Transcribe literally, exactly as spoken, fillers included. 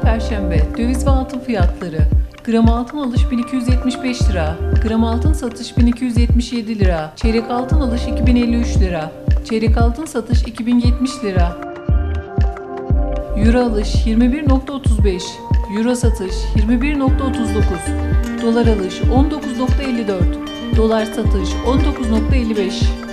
Perşembe. Döviz ve altın fiyatları. Gram altın alış bin iki yüz yetmiş beş lira. Gram altın satış bin iki yüz yetmiş yedi lira. Çeyrek altın alış iki bin elli üç lira. Çeyrek altın satış iki bin yetmiş lira. Euro alış yirmi bir nokta otuz beş. Euro satış yirmi bir nokta otuz dokuz. Dolar alış on dokuz nokta elli dört. Dolar satış on dokuz nokta elli beş.